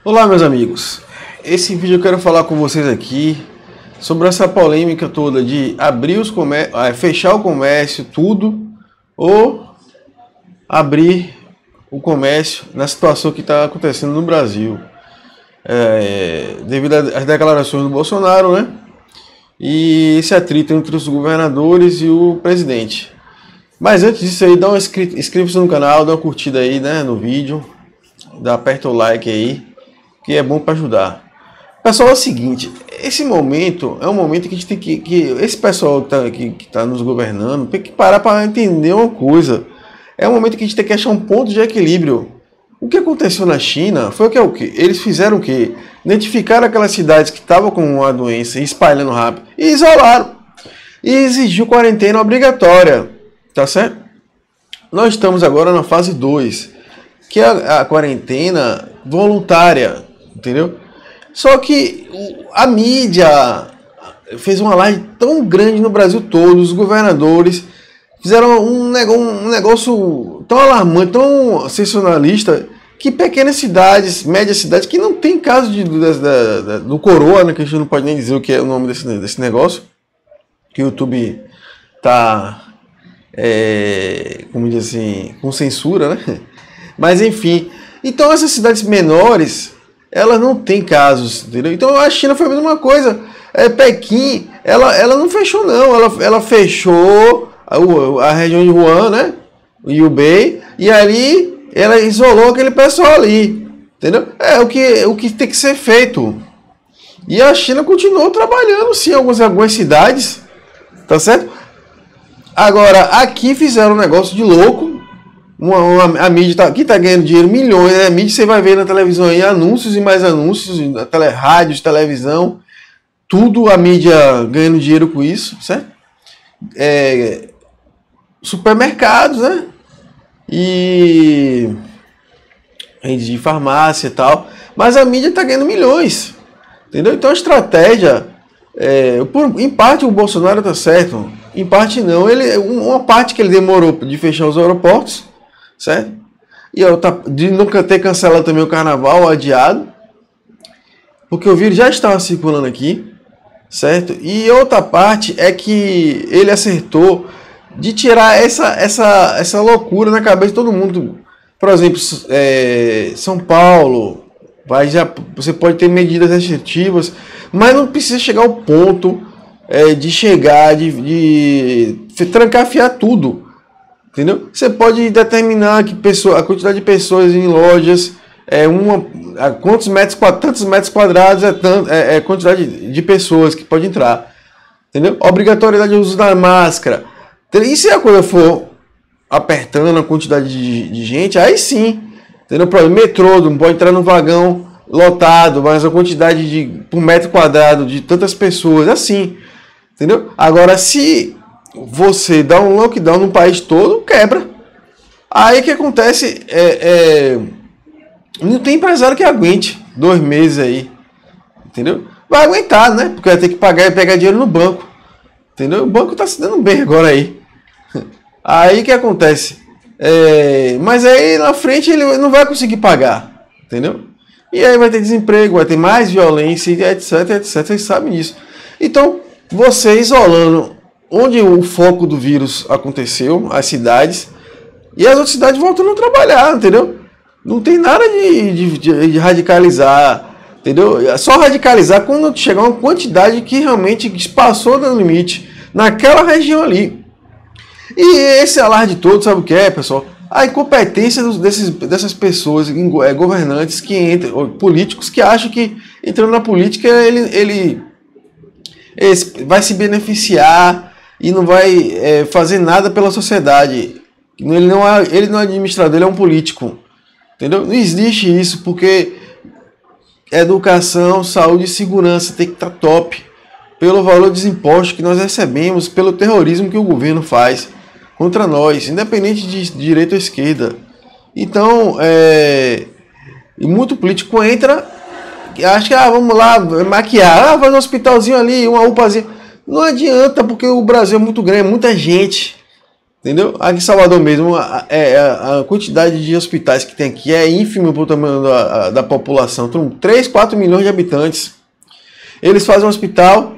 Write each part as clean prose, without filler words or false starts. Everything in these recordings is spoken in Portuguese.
Olá, meus amigos. Esse vídeo eu quero falar com vocês aqui sobre essa polêmica toda de abrir os fechar o comércio, tudo, ou abrir o comércio na situação que está acontecendo no Brasil, devido às declarações do Bolsonaro, né? E esse atrito entre os governadores e o presidente. Mas antes disso aí, dá uma inscreva-se no canal, dá uma curtida aí, né, no vídeo, aperta o like aí, que é bom para ajudar. Pessoal, é o seguinte, esse momento é um momento que a gente tem que esse pessoal que tá nos governando tem que parar para entender uma coisa. É um momento que a gente tem que achar um ponto de equilíbrio. O que aconteceu na China foi o que eles fizeram o quê? Identificaram aquelas cidades que estavam com a doença espalhando rápido e isolaram. E exigiu quarentena obrigatória, tá certo? Nós estamos agora na fase 2, que é a quarentena voluntária, entendeu? Só que a mídia fez uma live tão grande no Brasil todo, os governadores fizeram um negócio tão alarmante, tão sensacionalista, que pequenas cidades, médias cidades, que não tem caso do corona, que a gente não pode nem dizer o que é o nome desse negócio, que o YouTube tá, como diz assim, com censura, né? Mas enfim, então essas cidades menores, elas não têm casos, entendeu? Então a China foi a mesma coisa. Pequim, ela não fechou não, ela fechou a região de Wuhan, né? O Hubei, e ali ela isolou aquele pessoal ali, entendeu? É o que tem que ser feito. E a China continuou trabalhando sim em algumas cidades, tá certo? Agora, aqui fizeram um negócio de louco. A mídia que tá ganhando dinheiro, milhões, né? A mídia, você vai ver na televisão aí anúncios e mais anúncios, na rádios, televisão, tudo a mídia ganhando dinheiro com isso, certo? Supermercados, né? E rede de farmácia e tal, mas a mídia tá ganhando milhões, entendeu? Então a estratégia, em parte o Bolsonaro tá certo, em parte não. Uma parte que ele demorou de fechar os aeroportos, certo? E de nunca ter cancelado também o carnaval, adiado, porque o vírus já estava circulando aqui, certo? E outra parte é que ele acertou de tirar essa loucura na cabeça de todo mundo. Por exemplo, São Paulo, você pode ter medidas restritivas, mas não precisa chegar ao ponto de trancafiar tudo. Entendeu? Você pode determinar que a quantidade de pessoas em lojas tantos metros quadrados é quantidade de pessoas que pode entrar. Entendeu? Obrigatoriedade de uso da máscara. E se a coisa for apertando a quantidade de gente, aí sim. Entendeu? Por exemplo, metrô, não pode entrar no vagão lotado, mas a quantidade por metro quadrado de tantas pessoas, assim. Entendeu? Agora, se você dá um lockdown no país todo, quebra. Aí o que acontece não tem empresário que aguente 2 meses aí, entendeu? Vai aguentar, né? Porque vai ter que pagar e pegar dinheiro no banco, entendeu? O banco tá se dando bem agora aí. Aí o que acontece? Mas aí na frente ele não vai conseguir pagar, entendeu? E aí vai ter desemprego, vai ter mais violência, etc, etc. Vocês sabem disso. Então, você isolando onde o foco do vírus aconteceu, as cidades, e as outras cidades voltando a trabalhar, entendeu? Não tem nada de radicalizar, entendeu? É só radicalizar quando chegar uma quantidade que realmente passou do limite naquela região ali. E esse alarde todo, sabe o que é, pessoal? A incompetência dessas pessoas, governantes que entram, ou políticos que acham que entrando na política ele vai se beneficiar e não vai fazer nada pela sociedade. Ele não é administrador, ele é um político. Entendeu? Não existe isso, porque educação, saúde e segurança tem que estar top. Pelo valor dos impostos que nós recebemos, pelo terrorismo que o governo faz contra nós, independente de direita ou esquerda. Então, muito político entra, acha que vamos lá maquiar, vai no hospitalzinho ali, uma UPAzinha. Não adianta, porque o Brasil é muito grande, é muita gente. Entendeu? Aqui em Salvador mesmo, a quantidade de hospitais que tem aqui é ínfima para o tamanho da população. Tem 3, 4 milhões de habitantes. Eles fazem um hospital.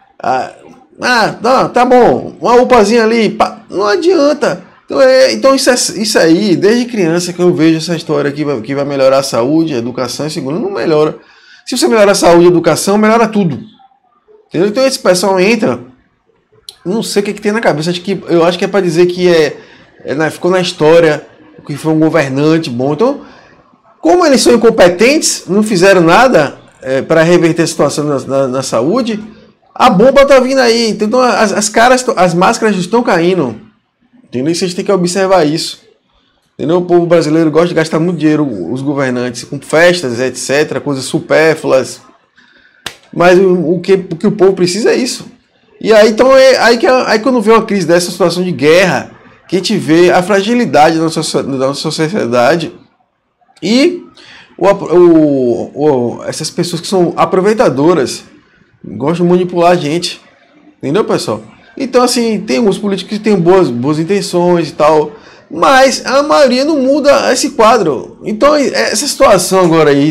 Não, tá bom, uma UPAzinha ali, pá, não adianta. Então isso aí, desde criança que eu vejo essa história que vai melhorar a saúde, a educação e segundo, não melhora. Se você melhorar a saúde e a educação, melhora tudo. Entendeu? Então esse pessoal entra, não sei o que tem na cabeça, eu acho que é para dizer que ficou na história, que foi um governante bom. Então, como eles são incompetentes, não fizeram nada para reverter a situação na saúde, a bomba tá vindo aí. Então as máscaras estão caindo. Entendeu? Vocês têm que observar isso. Entendeu? O povo brasileiro gosta de gastar muito dinheiro, os governantes, com festas, etc., coisas supérfluas. Mas o que o povo precisa é isso. E aí, então, aí quando vê uma crise dessa, situação de guerra, que a gente vê a fragilidade da nossa sociedade e essas pessoas que são aproveitadoras, gostam de manipular a gente. Entendeu, pessoal? Então, assim, tem alguns políticos que têm boas intenções e tal, mas a maioria não muda esse quadro. Então, essa situação agora aí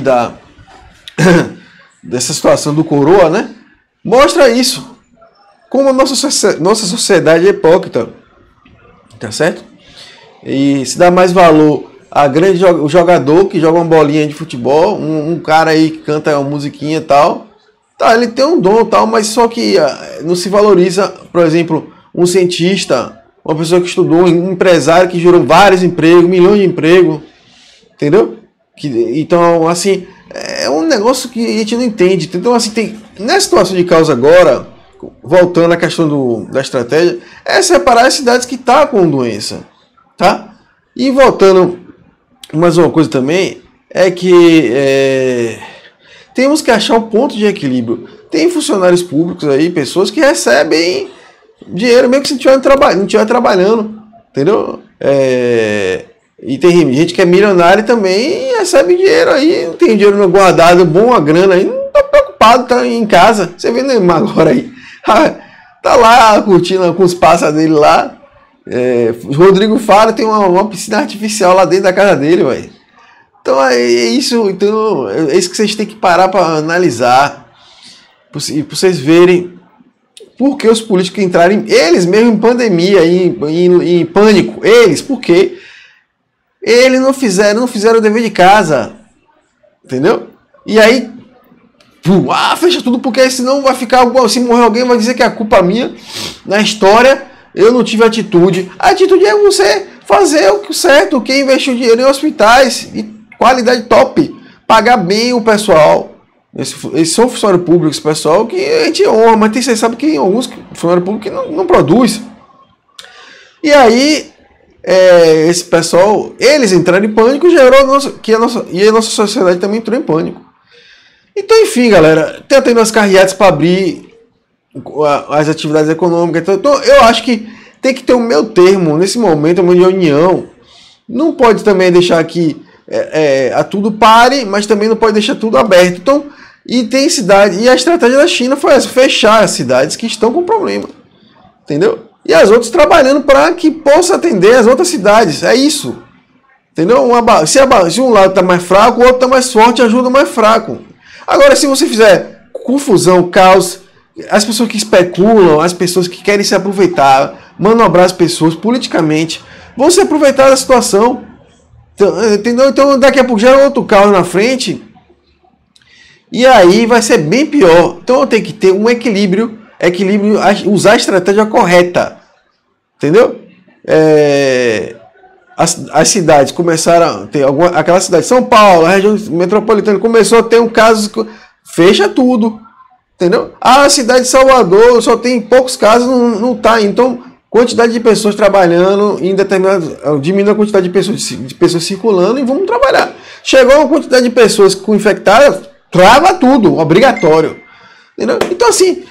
dessa situação do coroa, né? Mostra isso. Como a nossa sociedade é hipócrita. Tá certo? E se dá mais valor a o jogador que joga uma bolinha de futebol, um cara aí que canta uma musiquinha e tal. Tá, ele tem um dom tal, mas só que não se valoriza, por exemplo, um cientista, uma pessoa que estudou, um empresário que gerou vários empregos, milhões de empregos. Entendeu? Então, assim, é um negócio que a gente não entende. Então, assim, nessa situação de causa agora, voltando à questão da estratégia, é separar as cidades que estão com doença. Tá? E voltando, mais uma coisa também, é que temos que achar um ponto de equilíbrio. Tem funcionários públicos aí, pessoas que recebem dinheiro mesmo que se não estiver trabalhando. Entendeu? E tem gente que é milionário também e recebe dinheiro aí, não tem dinheiro guardado, bom a grana aí, não tá preocupado, tá em casa. Você vê o Neymar agora aí. Tá lá curtindo com os pássaros dele lá. Rodrigo Faro tem uma piscina artificial lá dentro da casa dele, velho. Então é isso. Então é isso que vocês têm que parar para analisar. Para vocês verem por que os políticos entraram, eles mesmo em pandemia, em pânico. Eles, por quê? Eles não fizeram o dever de casa. Entendeu? E aí, fecha tudo, porque senão vai ficar, se morrer alguém vai dizer que é a culpa minha. Na história, eu não tive atitude. A atitude é você fazer o certo, quem investiu dinheiro em hospitais, e qualidade top, pagar bem o pessoal. Eles são funcionários públicos, pessoal, que a gente honra, mas você sabe que tem alguns funcionários públicos que não produz. E aí, esse pessoal, eles entraram em pânico, gerou e a nossa sociedade também entrou em pânico. Então, enfim, galera, tá tendo as carreatas para abrir as atividades econômicas. Então, eu acho que tem que ter um meio termo nesse momento, uma união. Não pode também deixar que a tudo pare, mas também não pode deixar tudo aberto. Então, e tem cidade, e a estratégia da China foi essa, fechar as cidades que estão com problema. Entendeu? E as outras trabalhando para que possa atender as outras cidades. É isso. Entendeu? Se um lado está mais fraco, o outro está mais forte, ajuda o mais fraco. Agora, se você fizer confusão, caos, as pessoas que especulam, as pessoas que querem se aproveitar, manobrar as pessoas politicamente, vão se aproveitar da situação. Entendeu? Então, daqui a pouco gera outro caos na frente. E aí vai ser bem pior. Então, tem que ter um equilíbrio, usar a estratégia correta. Entendeu? As cidades começaram a ter aquela cidade, São Paulo, a região metropolitana, começou a ter um caso, fecha tudo. Entendeu? A cidade de Salvador só tem poucos casos, não tá. Então, quantidade de pessoas trabalhando em determinados, diminui a quantidade de pessoas circulando e vamos trabalhar. Chegou uma quantidade de pessoas com infectadas, trava tudo, obrigatório. Entendeu? Então, assim,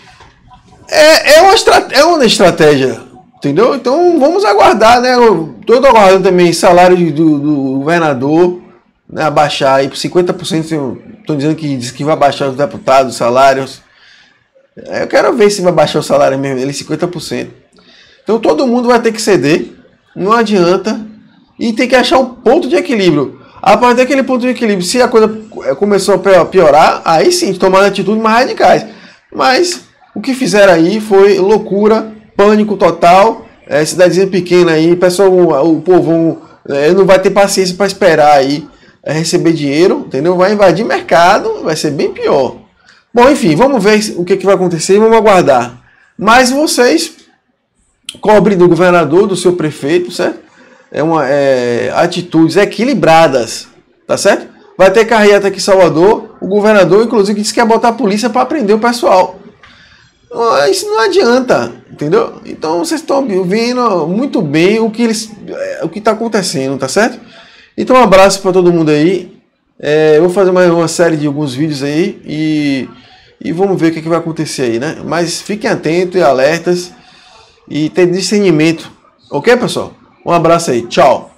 é uma estratégia, entendeu? Então, vamos aguardar, né? Estou aguardando também salário do governador, né, abaixar aí por 50%. Estou dizendo que diz que vai baixar os deputados, os salários. Eu quero ver se vai baixar o salário mesmo dele 50%. Então todo mundo vai ter que ceder, Não adianta. E tem que achar um ponto de equilíbrio. A partir daquele ponto de equilíbrio, se a coisa começou a piorar, aí sim, tomar atitudes mais radicais. Mas o que fizeram aí foi loucura, pânico total. Cidadezinha pequena aí, pessoal, o povo não vai ter paciência para esperar aí receber dinheiro, entendeu? Vai invadir mercado, vai ser bem pior. Bom, enfim, vamos ver o que vai acontecer e vamos aguardar. Mas vocês cobrem do governador, do seu prefeito, certo? Atitudes equilibradas, tá certo? Vai ter carreata aqui em Salvador, o governador, inclusive, disse que ia botar a polícia para prender o pessoal. Isso não adianta, entendeu? Então vocês estão vendo muito bem o que está acontecendo, tá certo? Então um abraço para todo mundo aí. Eu vou fazer mais uma série de alguns vídeos aí e vamos ver o que vai acontecer aí, né? Mas fiquem atentos e alertas e tenham discernimento, ok, pessoal? Um abraço aí, tchau!